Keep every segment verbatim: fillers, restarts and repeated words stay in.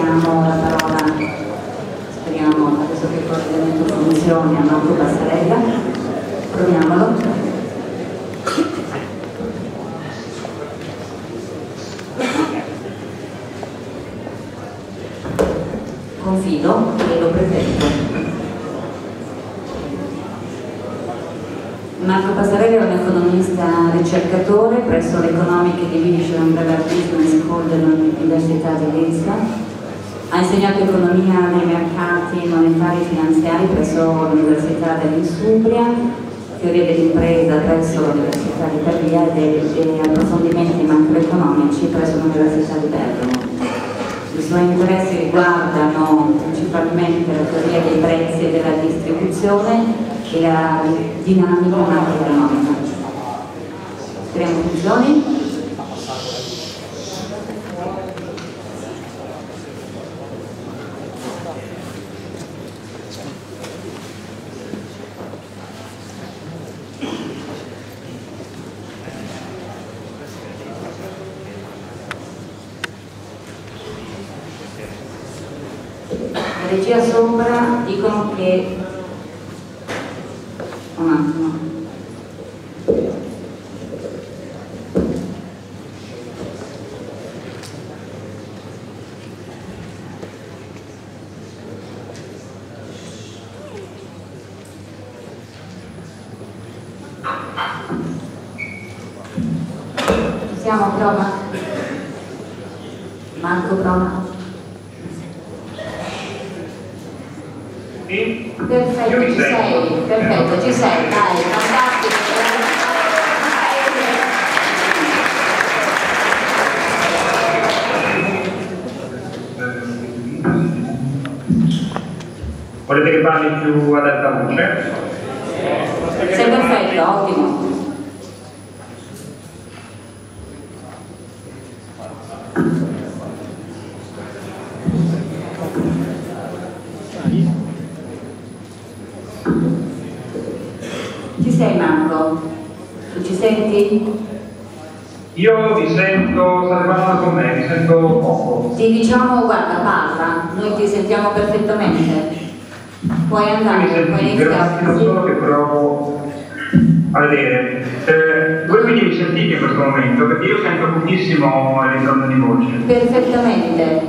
passiamo la parola, speriamo adesso che il coordinamento funzioni, a Marco Passarella. Proviamolo. Confido e lo presento. Marco Passarella è un economista ricercatore presso l'Economic Division della Business School dell'Università di Leeds. Ha insegnato economia nei mercati monetari e finanziari presso l'Università dell'Insubria, teoria dell'impresa presso l'Università di Pavia e, e approfondimenti macroeconomici presso l'Università di Bergamo. I suoi interessi riguardano principalmente la teoria dei prezzi e della distribuzione e la dinamica macroeconomica. Speriamo funzioni. La regia sopra dicono che un attimo. Ci siamo, prova? Marco, prova? Sì? Perfetto, ci sei, perfetto, ci sei, dai, fantastico. Volete che parli più ad alta voce? Sei perfetto, ottimo. Ci sei, Marco? Tu ci senti? Io vi sento, state parlando con me, vi sento poco. Ti diciamo, guarda, parla, noi ti sentiamo perfettamente. Puoi andare, Mi puoi sentite, iniziare. non solo che provo a vedere. Eh, voi quindi mi sentite in questo momento? Perché io sento pochissimo il ritorno di voce. Perfettamente.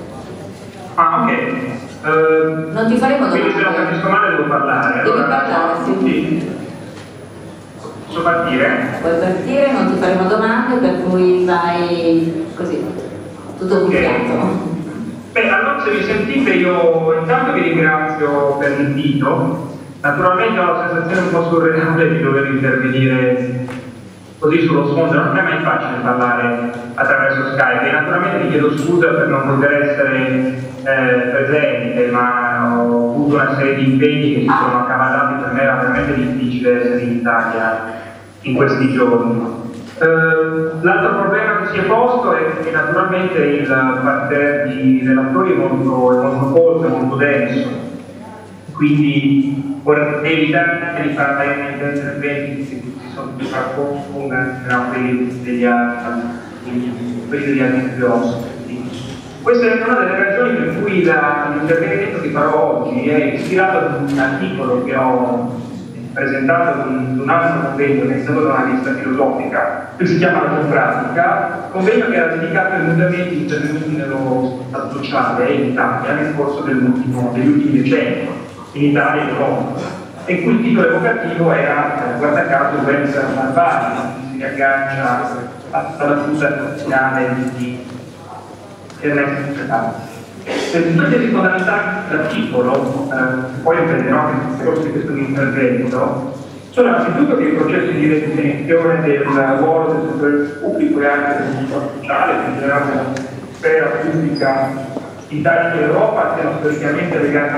Ah, ok. Eh, Non ti faremo domande. quindi se la capisco male devo parlare. Devi Allora, parlare, sì. sì. Posso partire? Puoi partire, non ti faremo domande, per cui vai così, tutto buttato. Beh, allora se vi sentite io intanto vi ringrazio per l'invito. Naturalmente ho la sensazione un po' surreale di dover intervenire così sullo sfondo, non è mai facile parlare attraverso Skype e naturalmente vi chiedo scusa per non poter essere eh, presente, ma ho avuto una serie di impegni che si sono accavallati, per me era veramente difficile essere in Italia in questi giorni. Uh, l'altro problema che si è posto è che naturalmente il parterre di relatori è molto, è molto corto, è molto denso, quindi vorrei evitare di fare degli interventi che si sono di far confondere quelli degli altri, quelli degli altri due ospiti. Questa è una delle ragioni per cui l'intervento che farò oggi è ispirato ad un articolo che ho presentato in un altro convegno che è stato da una rivista filosofica che si chiama La Pratica, convegno che era dedicato ai mutamenti intervenuti nello Stato sociale in Italia nel corso degli ultimi decenni, in Italia e in Europa, e cui il titolo evocativo era, guarda caso, welfare barbari, si riaggancia alla fusa finale di Ernesto Cetano. Per tutte le fondamentali dell'articolo, eh, poi riprenderò anche nel corso di questo intervento, sono innanzitutto che i processi di redefinizione del ruolo del settore pubblico e anche del settore sociale, in generale della sfera pubblica in Italia e in Europa, siano storicamente legati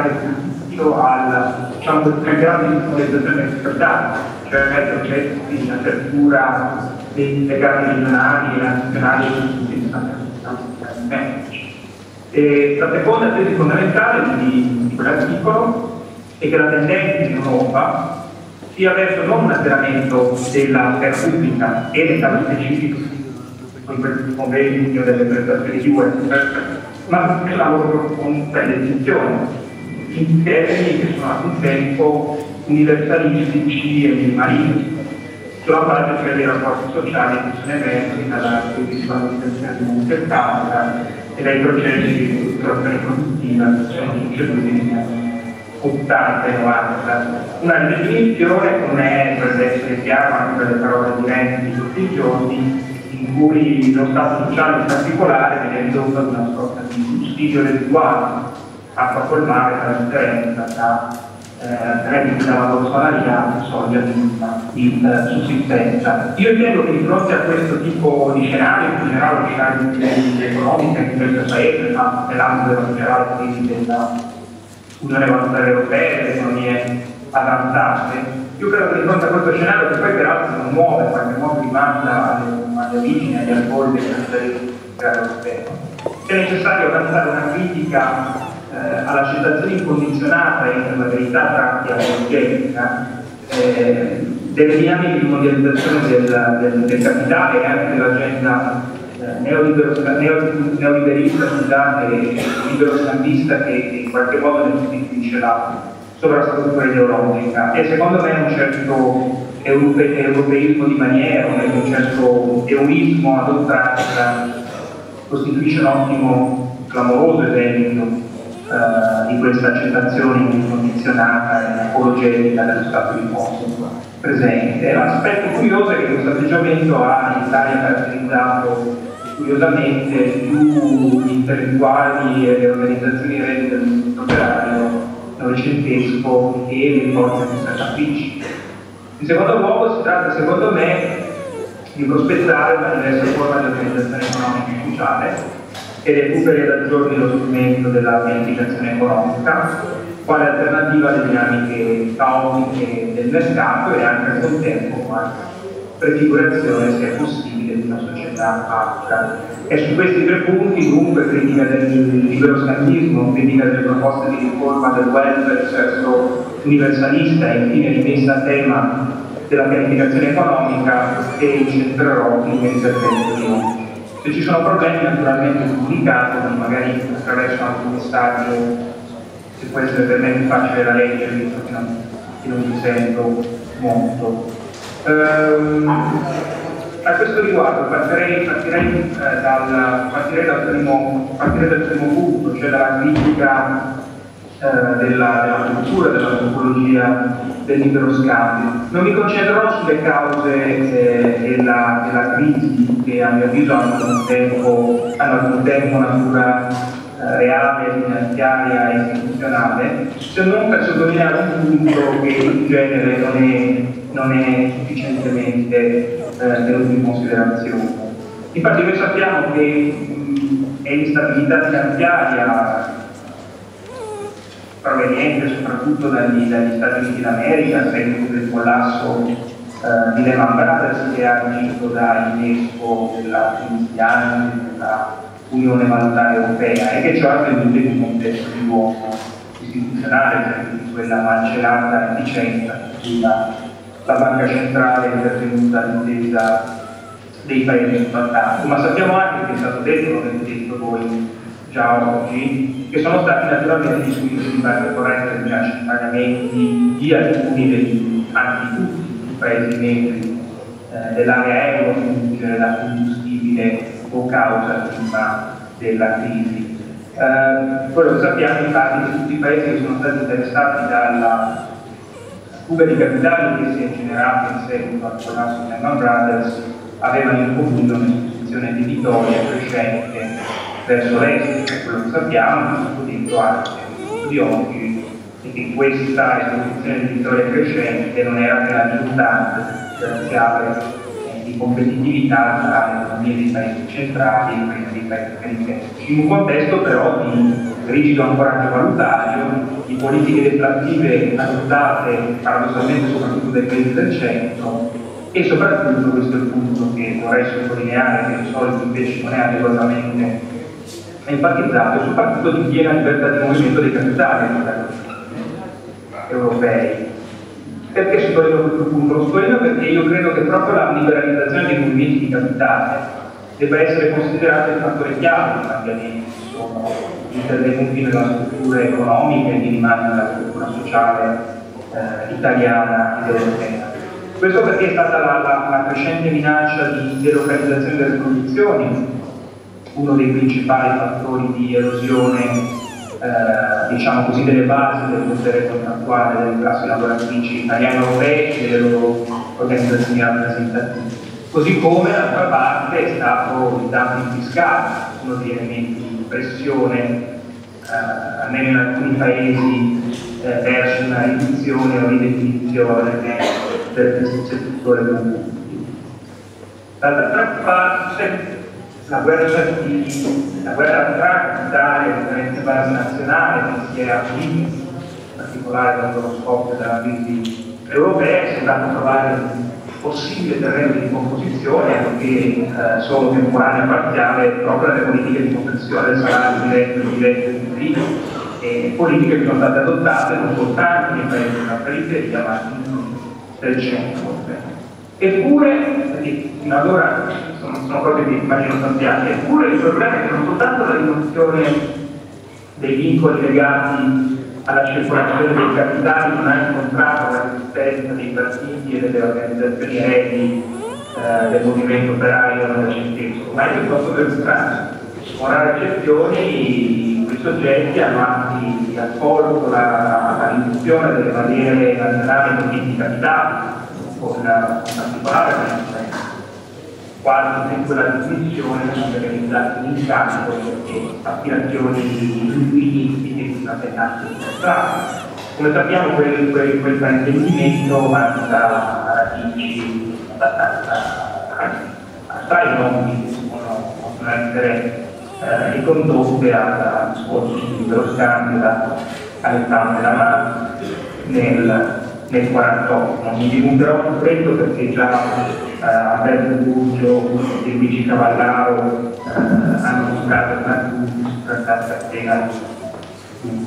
al, diciamo, del grado di formalizzazione statale, cioè il processo di apertura dei legati regionali e nazionali e istituzionali. E la seconda tesi fondamentale di, di quell'articolo è che la tendenza in Europa sia verso non un azzeramento della sfera pubblica e del caso specifico in questi convegni o delle prestazioni di web, ma funzionavo con delle distinzioni, in termini che sono a un tempo universalistici e minimalisti, sulla base cioè dei rapporti sociali che sono emersi dalla disvalutazione di un'intertanza e dai processi di ristrutturazione produttiva che sono succeduti negli anni ottanta e novanta. Una definizione che non è, dovrebbe essere chiara anche per le parole dirette di tutti i giorni, in cui lo Stato sociale in particolare viene ridotto ad una sorta di sussidio residuale a colmare la differenza tra eh, redditi da lavoro salariato e soglia di eh, sussistenza. Io ritengo che di fronte a questo tipo di scenario, in generale lo scenario di crisi economica in questo paese, ma nell'ambito della generale crisi dell'Unione Monetaria Europea e delle economie avanzate, io credo che di fronte a questo scenario, che poi peraltro non muove, in qualche modo rimanda alle, alle origini, agli albori del capitalismo europeo, è necessario avanzare una critica eh, all'accettazione incondizionata e per la verità pratica e oggettica eh, delle dinamiche di mondializzazione del, del, del capitale e anche dell'agenda eh, neoliberista e liberoscambista che in qualche modo ne costituisce la sovrastruttura ideologica. E secondo me un certo europe, europeismo di maniera, un certo egoismo ad oltranza costituisce un ottimo, clamoroso esempio uh, di questa accettazione incondizionata e apologetica dello stato di posto presente. L'aspetto curioso è che questo atteggiamento ha in Italia caratterizzato curiosamente più gli intellettuali e le organizzazioni reti del movimento operario novecentesco e le forze conservatrici. In secondo luogo si tratta, secondo me, di prospettare una diversa forma di organizzazione economica e sociale che recuperi da giorni lo strumento della pianificazione economica quale alternativa alle dinamiche caotiche del mercato e anche al contempo quale prefigurazione, se è possibile, di una società pacca. E su questi tre punti, dunque, critica del liberoscambismo, critica delle proposte di riforma del welfare verso universalista e infine rimessa a tema della pianificazione economica, e incentrerò il mio intervento di oggi. Se ci sono problemi, naturalmente comunicatemi, magari attraverso anche un messaggio, se può essere per me più facile da leggere, visto che non, che non mi sento molto. Um, a questo riguardo partirei, partirei, eh, dal, partirei, dal primo, partirei dal primo punto, cioè dalla critica eh, della, della cultura, della topologia del libero scambio. Non mi concentrerò sulle cause eh, della, della crisi che a mio avviso hanno al tempo, hanno al contempo natura eh, reale, finanziaria e istituzionale, se non per sottolineare un punto che in genere non è, non è sufficientemente eh, tenuto in considerazione. Infatti noi sappiamo che mh, è l'instabilità finanziaria proveniente soprattutto dagli, dagli Stati Uniti d'America, a seguito del collasso eh, di Lehman Brothers, che ha agito da innesco della keynesiana della Unione Monetaria Europea e che ciò è avvenuto in un contesto di uomo istituzionale, cioè di quella malcelata efficienza in cui la, la Banca Centrale è intervenuta in difesa dei paesi sfruttati. Ma sappiamo anche che è stato detto, lo avete detto voi già oggi, che sono stati naturalmente discussi di base corretta di accompagnamenti di alcuni degli, anzi tutti i paesi membri eh, dell'area euro in funzione da combustibile o causa prima della crisi. Eh, quello che sappiamo infatti che tutti i paesi che sono stati interessati dalla fuga di capitali che si è generata in seguito al collasso di Lehman Brothers avevano in comune un'esposizione debitoria crescente verso l'est. Quello che sappiamo, che è stato detto anche di oggi, è che questa esposizione debitoria crescente non era che la risultante differenziale di competitività tra le economie dei paesi centrali e quelle dei paesi periferici, in un contesto però di rigido ancoraggio valutario, di politiche deflattive adottate paradossalmente soprattutto dai paesi del centro e soprattutto, questo è il punto che vorrei sottolineare, che di solito invece non è adeguatamente enfatizzato, soprattutto di piena libertà di movimento dei capitali europei. Perché sottolineo questo punto? Lo sottolineo perché io credo che proprio la liberalizzazione dei movimenti di capitale debba essere considerata il fattore chiave dei cambiamenti sono intervenuti nella struttura economica e di rimane nella struttura sociale eh, italiana ed europea. Questo perché è stata la, la, la crescente minaccia di delocalizzazione delle produzioni, uno dei principali fattori di erosione Eh, diciamo così, delle basi del potere contrattuale delle classi lavoratrici italiane e europee e delle loro organizzazioni rappresentative. Così come d'altra parte è stato il dumping fiscale, uno degli elementi di pressione, eh, almeno in alcuni paesi, eh, verso una riduzione o ridefinizione del settore pubblico. D'altra parte, la guerra, la guerra tra capitali e differenti basi nazionali che si è aperta, in particolare dopo lo scoppio della crisi europea, è sembrato trovare un possibile terreno di composizione, anche eh, solo temporaneo e parziale, proprio nelle politiche di compressione del salario diretto e indiretto e indiretto, e politiche che sono state adottate non soltanto nei paesi della periferia, ma in del centro. Eppure, fino ad ora sono, sono cose che immagino sappiate, eppure il problema è che non soltanto la riduzione dei vincoli legati alla circolazione dei capitali non ha incontrato la resistenza dei partiti e delle organizzazioni eredi eh, del movimento operaio novecentesco, ma è piuttosto del contrario. Con rare eccezioni, quei soggetti hanno anche accolto la, la riduzione delle barriere nazionali di capitali, con una particolare quasi sempre la definizione sono realizzate in incarico e aspirazioni infiniti che sono attentati in strada. Come sappiamo quel, quel, quel fraintendimento ha radici assai lunghi che possono essere eh, ricondotte al discorso dello scambio da Alessandro della Mano nel nel quarantotto. Non mi dilungherò su questo perché già eh, Alberto Burgio e Luigi Cavallaro eh, hanno mostrato una trattata appena su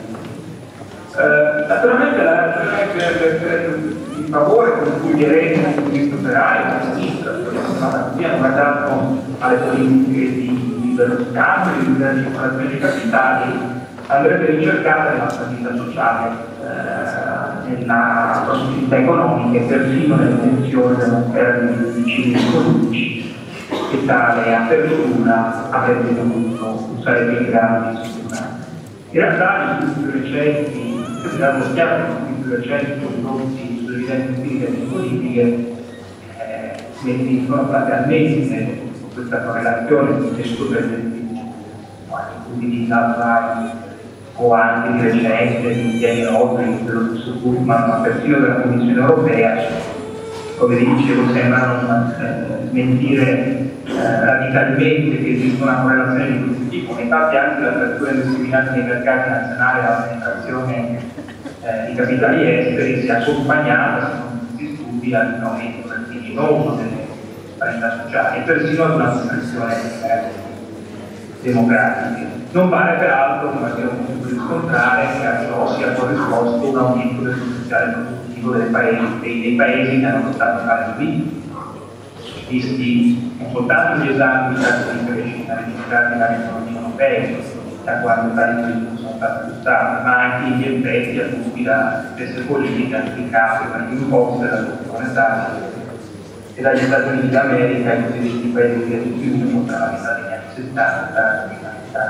eh, naturalmente la ragione per, per il favore con cui gli eredi del movimento operaio e la sinistra hanno guardato alle politiche di libero scambio, di libera circolazione dei capitali, andrebbe ricercata nella stabilità sociale, eh, nella possibilità economica e persino nella funzione dell'offerta di vicini economici che tale apertura avrebbe dovuto sarebbe in grado di assicurare. In realtà gli studi più recenti, abbiamo chiaro che gli studi più recenti prodotti su evidenti critiche politiche eh, sono state ammesse questa correlazione con il testo presente studi di Salvai o anche di recente di Tieni Rodri, dello stesso Gutmann, ma persino della Commissione Europea, come vi dicevo, sembrano eh, smentire eh, radicalmente che esiste una correlazione di questo tipo. Infatti anche l'apertura indiscriminata dei mercati nazionali alla penetrazione eh, di capitali esteri si è accompagnata, secondo questi studi, all'aumento vertiginoso delle parità sociali e persino ad una compressione eh, democratiche. Non pare peraltro, come abbiamo potuto riscontrare, che a ciò sia corrisposto un aumento del potenziale produttivo dei paesi, dei, dei paesi che hanno adottato tale sviluppo. Visti non soltanto gli esami di tassi di crescita registrati dall'economia europea, da quando tali sviluppi sono stati aggiustati, ma anche gli effetti avuti da stesse politiche applicate per gli imposti della politica monetaria e dagli Stati Uniti d'America, i cosiddetti paesi di sviluppo tra la metà degli anni settanta e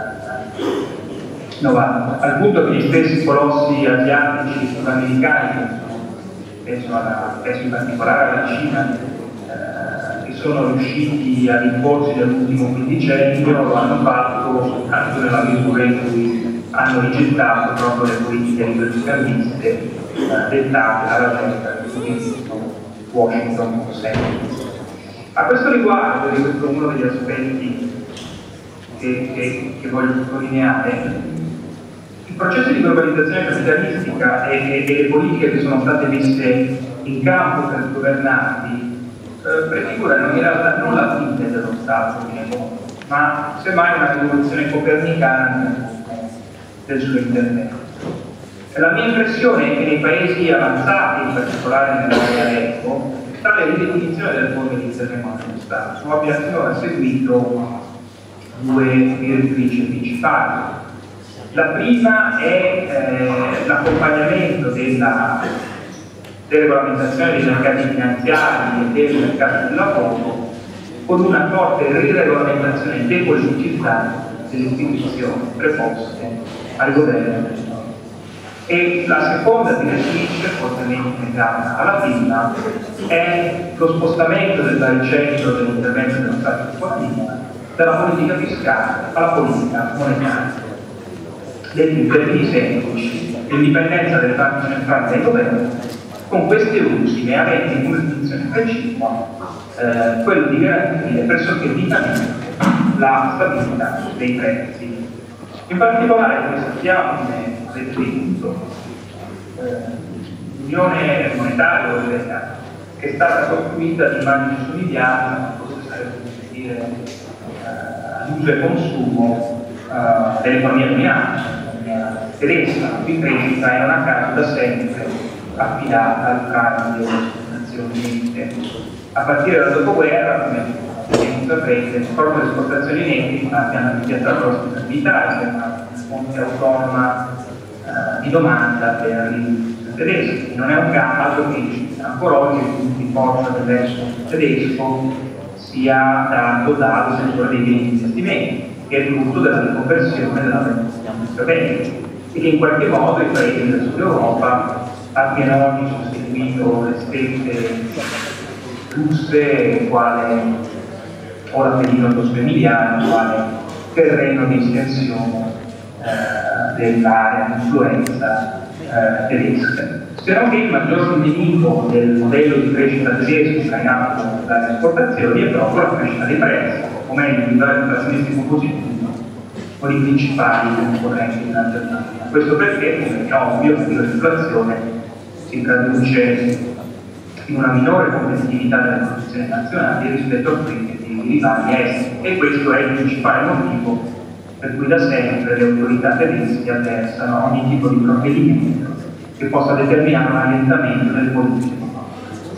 novanta, al punto che gli stessi colossi asiatici e sudamericani, penso, alla, penso in particolare alla Cina, eh, che sono riusciti ad imporsi nell'ultimo quindicennio, lo hanno fatto soltanto nella misura in cui hanno rigettato proprio le politiche liberaliscandiste eh, dettate dalla gente del cosiddetto Washington Consensus. A questo riguardo, e questo è uno degli aspetti Che, che, che voglio sottolineare, il processo di globalizzazione capitalistica e, e, e le politiche che sono state messe in campo per i governanti eh, prefigurano in realtà non la fine dello Stato nel mondo, ma semmai una rivoluzione copernicana del suo intervento. La mia impressione è che nei paesi avanzati, in particolare nell'area est, tale ridefinizione del mondo di intervento dello Stato, su abbia finora seguito due direttrici principali. La prima è eh, l'accompagnamento della deregolamentazione dei mercati finanziari e del mercato del lavoro con una forte riregolamentazione e depoliticizzata delle istituzioni preposte al governo. E la seconda direttrice, fortemente legata alla prima, è lo spostamento del baricentro dell'intervento dello Stato di economia dalla politica fiscale alla politica monetaria. Detto in termini semplici, l'indipendenza delle banche centrali del governo, con queste ultime avendo come funzione precipua eh, quello di garantire pressoché unicamente la stabilità dei prezzi. In particolare, come sappiamo, come avete detto, eh, l'Unione Monetaria Europea è stata costruita di immagini somiglianti, forse sarebbe dire eh, all'uso e consumo eh, dell'economia dominante, l'economia tedesca, la cui crescita è una casa da sempre affidata al cambio delle Nazioni Unite. A partire dal dopoguerra, come saprete, proprio le esportazioni nette abbiano iniziato la prossima d'Italia, una fonte autonoma eh, di domanda per l'industria tedesca. Non è un caso che ancora oggi tutti portano dell'export tedesco sia dato dal settore dei beni di investimento, che è frutto della riconversione della industria bellica e che in qualche modo i paesi del sud Europa abbiano oggi sostituito le stesse russe, quale o l'Appennino tosco-emiliano, quale terreno di estensione eh, dell'area di influenza eh, tedesca. Se non che il maggior nemico del modello di crescita tedesco trainato dalle esportazioni è proprio la crescita dei prezzi, o meglio, il livello inflazionistico positivo con i principali concorrenti della Germania. Questo perché, come è ovvio, l'inflazione si traduce in una minore competitività delle produzioni nazionali rispetto a quelle dei rivali esteri, e questo è il principale motivo per cui da sempre le autorità tedesche avversano ogni tipo di provvedimento che possa determinare un allentamento delle politiche economiche.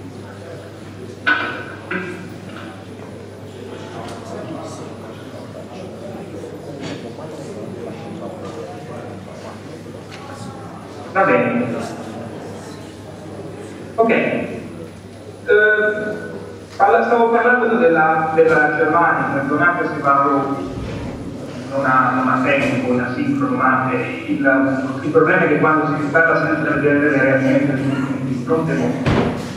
Va bene. Ok, eh, stavo parlando della, della Germania, perdonate se parlo non a, non a tempo, in asincrono, ma il, il problema è che quando si tratta sempre di vedere le reazioni di fronte è molto,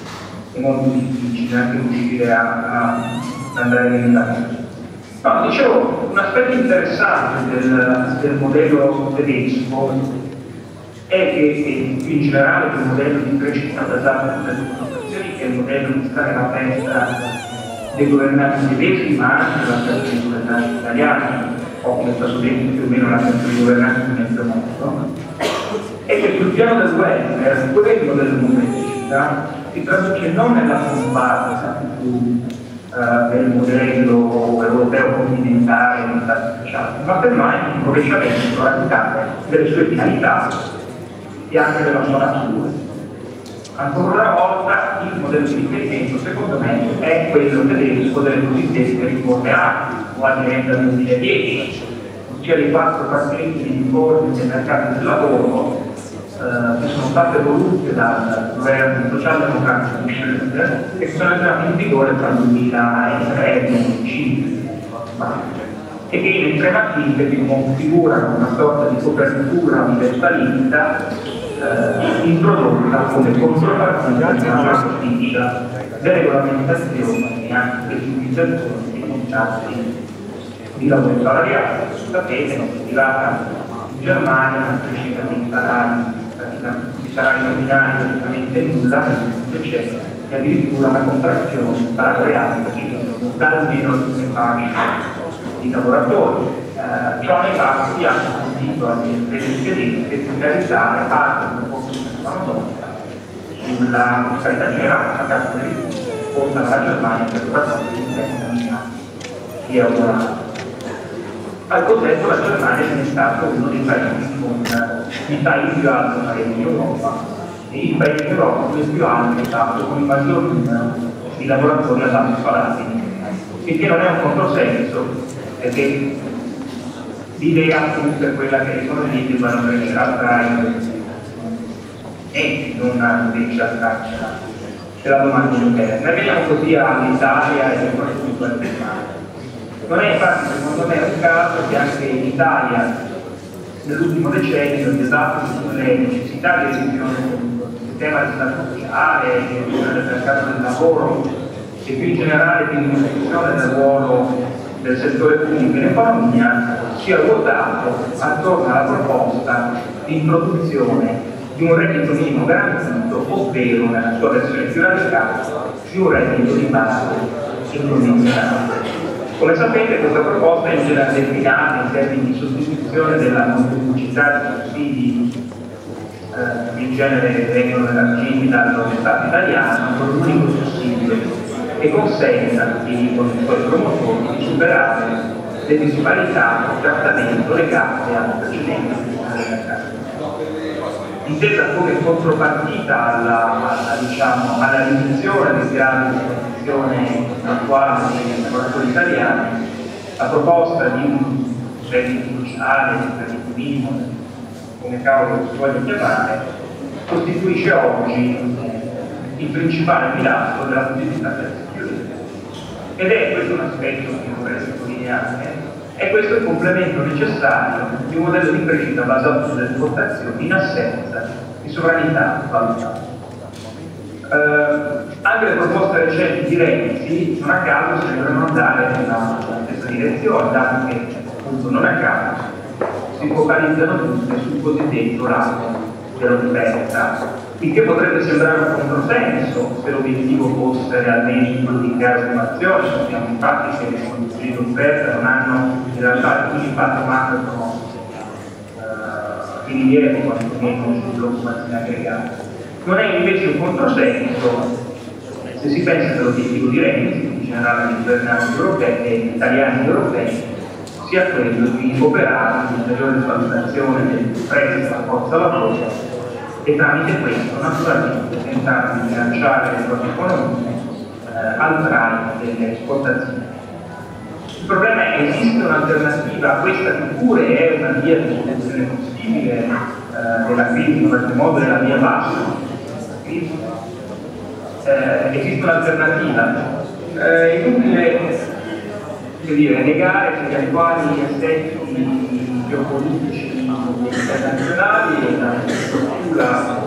è molto difficile anche riuscire a, a andare in Italia. No, dicevo, un aspetto interessante del, del modello tedesco è che in generale il modello di crescita basato sulle esportazioni, che è il modello di stare alla destra dei governanti tedeschi, ma anche della destra dei governanti italiani, o come è stato detto più o meno la destra dei governanti di mezzo mondo, è che sul piano del welfare, quello della crescita si traduce non nella scomparsa più uh, del modello europeo continentale in stati sociali, ma semmai in un rovesciamento radicale delle sue finalità e anche della sua natura. Ancora una volta il modello di riferimento, secondo me, è quello tedesco delle cosiddette riforme ampie o agenda duemiladieci, ossia dei quattro paketi di riforme del mercato del lavoro eh, che sono state volute dal governo socialdemocratico di Schröder e che sono entrate in vigore tra il duemilatré e il duemilacinque e che in estrema sintesi configurano una sorta di copertura universalista Eh, introdotta come contropartita di una massiccia deregolamentazione e anche desutilizzazione dei contratti di lavoro salariale. Sapete, è arrivata in Germania una crescita di salari, di salari nominali praticamente nulla, e c'è addirittura una contrazione salariale da almeno alcune fasce di lavoratori. Uh, ciò nei fatti ha consentito alle imprese tedesche di realizzare parte del consumo della manodopera sulla fiscalità generale, a caso delle risorse, portano la Germania per quattordici miliardi di euro l'anno. Al contempo la Germania è stato uno dei paesi con i tagli più alti in Europa, e il paese in Europa con il più alto è stato con il maggior numero di lavoratori a basso salario, il che non è un controsenso perché l'idea appunto è quella che le economie debbano crescere al traino e non invece al traino della domanda interna. E veniamo così all'Italia e soprattutto al Germania. Non è infatti secondo me un caso che anche in Italia nell'ultimo decennio si è dato sulle necessità di revisione del sistema di Stato sociale, di revisione del mercato del lavoro e più in generale di un'innovazione del ruolo del settore pubblico in economia, sia ruotato attorno alla proposta di introduzione di un reddito minimo garantito, ovvero nella sua versione più radicale di un reddito di base incondizionato. Come sapete, questa proposta è in genere declinata in termini di sostituzione della molteplicità di sussidi eh, che in genere vengono elargiti dallo Stato italiano con un unico sussidio che consenta ai produttori promotori di superare le disparità di trattamento legate alle precedenti sistemi del mercato. Intesa come contropartita alla, alla, diciamo, alla riduzione del grado di protezione attuale dei lavoratori italiani, la proposta di un reddito sociale, un reddito minimo, come cavolo si voglia chiamare, costituisce oggi il principale pilastro della possibilità del security. Ed è questo un aspetto che vorrei sottolineare. E questo è il complemento necessario di un modello di crescita basato sulle esportazioni in assenza di sovranità valutaria. Eh, anche le proposte recenti di Renzi, non a caso, sembrano andare nella stessa direzione, dato che appunto non a caso si focalizzano tutte sul cosiddetto lato dell'offerta, il che potrebbe sembrare un controsenso se l'obiettivo fosse realmente quello di creare occupazione. Sappiamo infatti che le condizioni di offerta non hanno in realtà alcun impatto macro eh, di rilievo quantomeno sull'occupazione aggregata. Non è invece un controsenso se si pensa che l'obiettivo di Renzi, in generale dei governanti europei e italiani ed europei, sia quello di operare un'ulteriore valutazione del prezzo della forza lavoro e tramite questo naturalmente tentare di rilanciare le proprie economie eh, al tramite delle esportazioni. Il problema è che esiste un'alternativa a questa che pure è una via di soluzione possibile eh, della crisi, in qualche modo della via bassa della crisi. Eh, esiste un'alternativa. Eh, è inutile che dire, negare che gli attuali assetti geopolitici internazionali e la struttura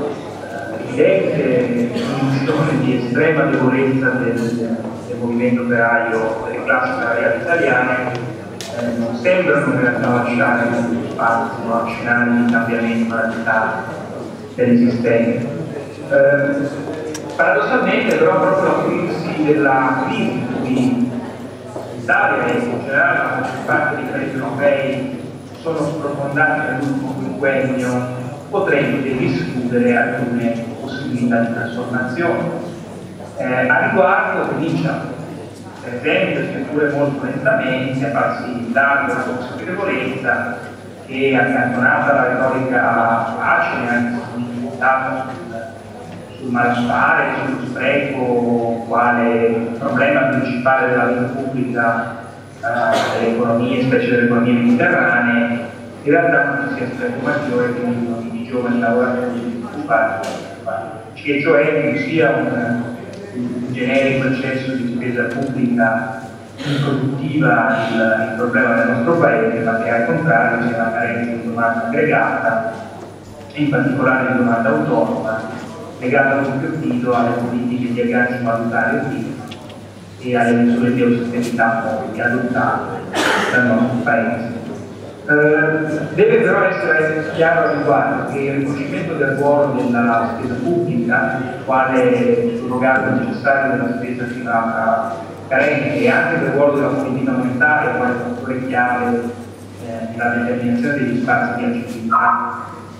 evidente condizione di estrema debolezza del, del movimento operaio, delle classi salariali italiane, eh, non sembrano in realtà lasciare spazio a scenari di cambiamento radicale dell'esistente. Eh, paradossalmente però proprio la crisi della crisi in cui l'Italia e in generale la maggior parte dei paesi europei sono sprofondati nell'ultimo quinquennio potrebbe rischiudere alcune possibilità di trasformazione. Eh, a riguardo comincia, per esempio, seppure molto lentamente, a farsi dare la consapevolezza che, accantonata la retorica facile, anche limitata sul, sul malfare, sullo spreco, quale problema principale della vita pubblica delle economie, specie delle economie mediterranee, in realtà non ci sia spreco maggiore che milioni di giovani lavoratori disoccupati, che cioè non sia un, un generico eccesso di spesa pubblica improduttiva il, il problema del nostro paese, ma che al contrario sia una carenza di domanda aggregata, in particolare di domanda autonoma, legata a doppio titolo alle politiche di aggancio valutario e alle misure di austerità adottate dal nostro paese. Eh, deve però essere chiaro al riguardo che il riconoscimento del ruolo della spesa pubblica, quale surrogato necessario della spesa privata carente, e anche del ruolo della politica monetaria, quale fattore chiave eh, nella determinazione degli spazi di agibilità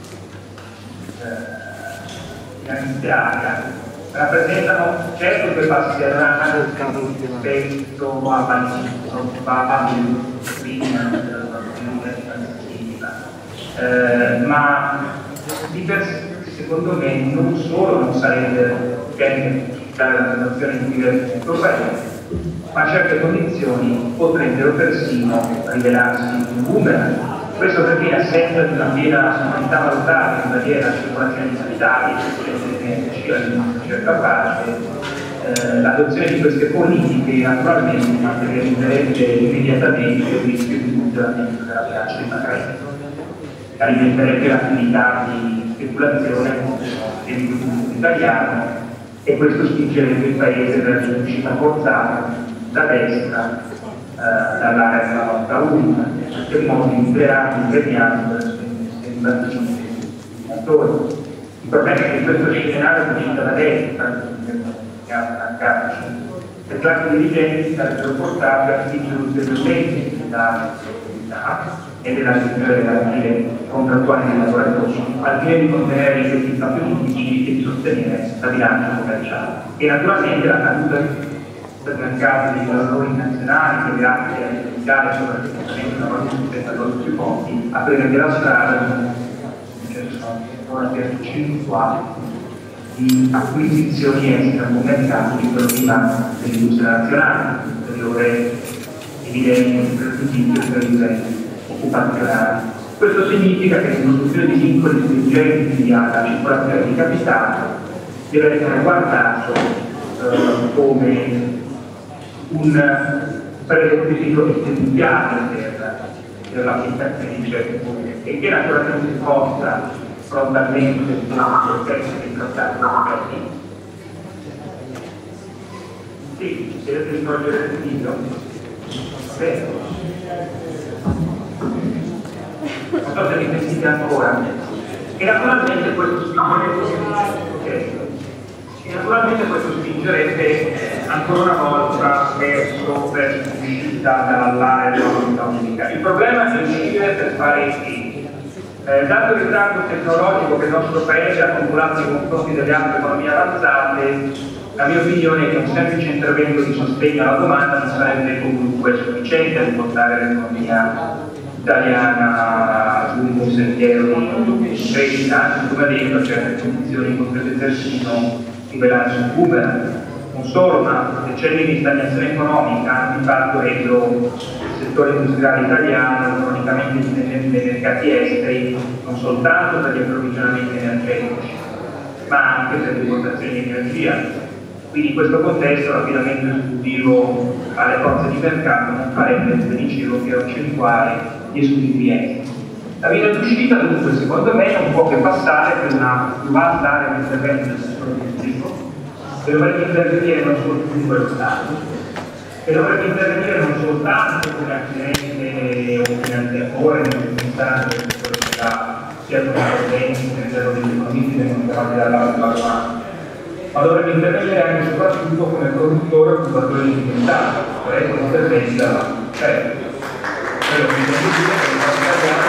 eh, finanziaria, rappresentano certo due passi avanti rispetto a Banco eh, ma di per sé, secondo me, non solo non sarebbe utile giustificare la situazione in cui vive il nostro paese, ma certe condizioni potrebbero persino rivelarsi un boomerang. Questo perché in assenza di una piena sovranità valutaria, una piena circolazione di capitali, in certa parte, eh, l'adozione di queste politiche naturalmente materializzerebbe immediatamente il rischio di funzionamento della bilancia di pagamento, che alimenterebbe l'attività di speculazione del pubblico italiano, e questo spingerebbe il paese verso un'uscita forzata da destra eh, dall'area della lotta unica, in qualche modo imperando, impegnando verso tentativi di attori. Il problema è che questo scenario comincia da destra, le classi dirigenti sarebbero portate a spingere ulteriormente la attività e della gestione delle garanzie contrattuali dei lavoratori, al fine di contenere i effetti politici e di sostenere la bilancia commerciale. E naturalmente la caduta del mercato dei lavoratori nazionali, che grazie alle fiscali e soprattutto la valuta sui conti, aprirebbe la strada una percentuale di acquisizioni extracomerciali di prodotti dell'industria nazionale, superiore evidente per tutti i livelli occupazionali. Questo significa che l'introduzione di vincoli stringenti alla circolazione di capitale deve essere guardato eh, come un prerequisito essenziale per, per l'applicazione di certe politiche, e che naturalmente possa frontalmente il processo di trattato di Sì, si deve risolvere il video. Bene. Non so se mi sentite ancora. E naturalmente questo spingerebbe, e naturalmente questo spingerebbe ancora una volta verso l'uscita dall'area della comunità unica. Il problema è uscire per fare i figli. Eh, dato il ritardo tecnologico che il nostro paese ha accumulato nei confronti delle altre economie avanzate, la mia opinione è che un semplice intervento di sostegno alla domanda non sarebbe comunque sufficiente a riportare l'economia italiana su un sentiero di crescita, anzi come detto a certe condizioni potrebbe persino rivelarsi un boomerang. Non solo, ma decenni di stagnazione economica hanno di fatto reso il settore industriale italiano cronicamente dipendente dai mercati esteri, non soltanto per gli approvvigionamenti energetici, ma anche per le importazioni di energia. Quindi in questo contesto l'affidamento esclusivo alle forze di mercato non farebbe, come dicevo, che accentuare gli squilibri esteri. La via d'uscita dunque, secondo me, non può che passare per una più vasta area di intervento del settore pubblico, che dovrebbe intervenire non soltanto lo Stato, che dovrebbe intervenire non soltanto come acquirente o finanziatore nell'unità del settore privato, sia come utenti, pensiero degli economisti che non chiamati dall'alto mano, ma dovrebbe intervenire anche e soprattutto come produttore o occupatore di libertà, cioè come interventi dalla cioè, quello che intendo dire è che la italiana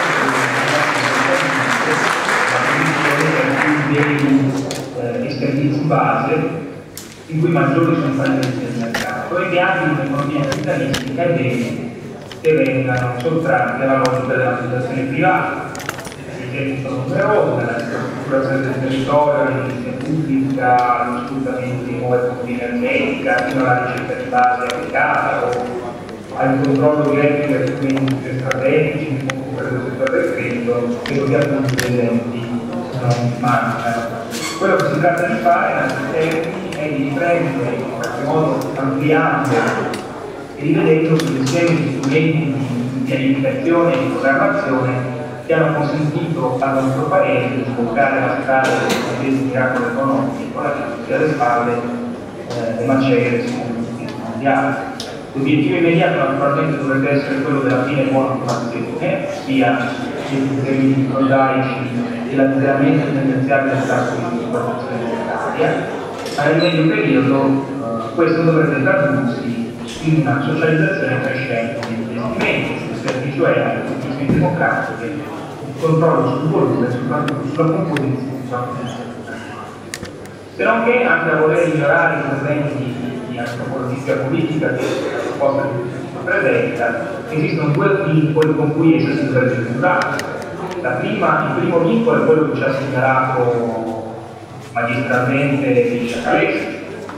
è più dei servizi base in cui maggiori sono i fallimenti del mercato e che anche in un'economia capitalistica è bene che vengano sottratti alla logica della situazione privata. Gli esempi sono numerosi, la ristrutturazione del territorio, l'edilizia pubblica, lo sfruttamento di nuove fonti energetiche, fino alla ricerca di base applicata o al controllo diretto di alcuni industrie strategici, come per il settore del credito, credo che appunto gli esempi non mancano. Quello che si tratta di fare in altri termini è di riprendere in qualche modo ampliando e rivedendo l'insieme di strumenti di pianificazione e di programmazione che hanno consentito al nostro paese di sbloccare la strada del miracolo economico con la crisi alle spalle eh, e macerie del secondo conflitto mondiale. L'obiettivo immediato naturalmente dovrebbe essere quello della fine buona occupazione, sia dei problemi prosaici e l'azzeramento tendenziale del tasso di disoccupazione monetaria, ma nel medio periodo eh, questo dovrebbe tradursi in una socializzazione crescente degli investimenti, il servizio è anche il democratico, il controllo sul volume e soprattutto sulla composizione. Se non che anche a voler ignorare i interventi di antropologia politica che la proposta di presenta, esistono due vincoli con cui essa si dovrebbe misurare. La prima, il primo vincolo è quello che ci ha segnalato magistralmente Liscia Calesi,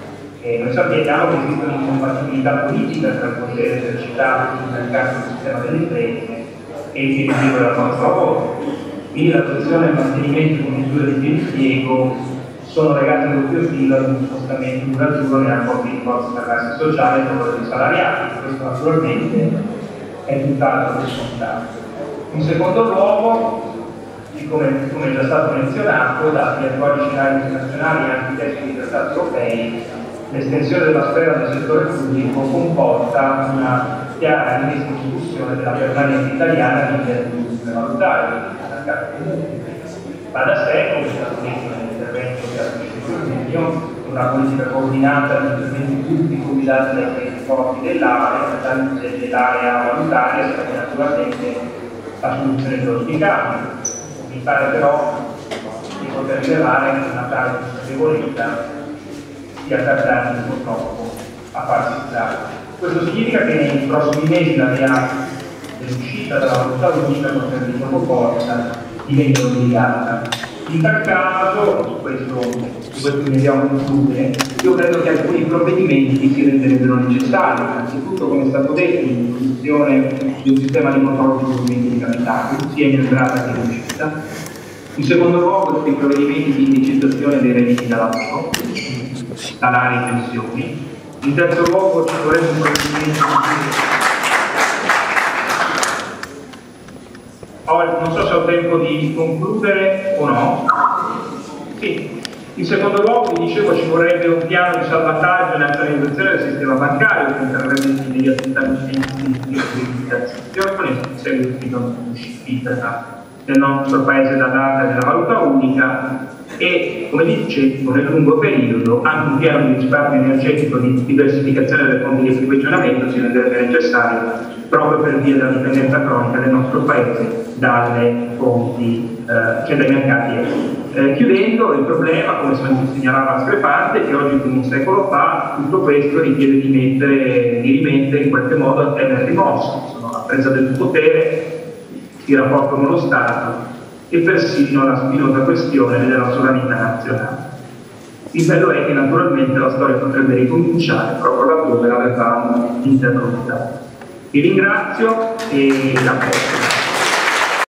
E noi sappiamo che esiste un'incompatibilità politica tra il potere esercitato sul mercato del sistema delle imprese e il diritto della nostra lavoro. Quindi l'adozione e il mantenimento di misure di impiego sono legate a doppio filo ad un spostamento duraturo nei rapporti di forza tra classe sociale e quello dei salariati. Questo naturalmente è tutt'altro che scontato. In secondo luogo, come, come è già stato menzionato, dati gli attuali scenari internazionali e anche i testi dei trattati europei, l'estensione della sfera del settore pubblico comporta una chiara rimessa in discussione della permanenza italiana nell'industria valutaria. Va da sé, come è stato detto nell'intervento che ha preceduto, una politica coordinata di interventi pubblici guidati dai paesi forti dell'area, dell'area valutaria, sarebbe naturalmente la soluzione più auspicabile. Mi pare però di poter rilevare che una tale consapevolezza sia tardata purtroppo a farsi usare. Questo significa che nei prossimi mesi la via dell'uscita dalla valuta unica con servizio poco forza diventa obbligata. In tal caso, su questo, su questo mi andiamo a concludere, io credo che alcuni provvedimenti si renderebbero necessari. Innanzitutto, come è stato detto, l'introduzione di un sistema di controllo sui movimenti di capitale, sia in entrata che in uscita. In secondo luogo, dei provvedimenti di indicizzazione dei redditi da lavoro, salari e pensioni. In terzo luogo, ci vorrebbe un provvedimento di... Non so se ho tempo di concludere o no. Sì. In secondo luogo, vi dicevo, ci vorrebbe un piano di salvataggio e nazionalizzazione del sistema bancario che interverrebbe immediatamente di liquidizzazione in seguito all'uscita del nostro paese da data della valuta unica e, come dicevo, nel lungo periodo anche un piano di risparmio energetico di diversificazione delle fonti di approvvigionamento si renderebbe necessario proprio per via della dipendenza cronica del nostro paese dalle fonti, eh, cioè dai mercati esteri. Eh, chiudendo, il problema, come segnalava Screpante, è che oggi più di un secolo fa tutto questo richiede di, mettere, di rimettere in qualche modo antenne rimosse, insomma, la presa del potere, il rapporto con lo Stato e persino la spinosa questione della sovranità nazionale. Il bello è che naturalmente la storia potrebbe ricominciare proprio da dove l'avevamo interrotta. Vi ringrazio e a presto.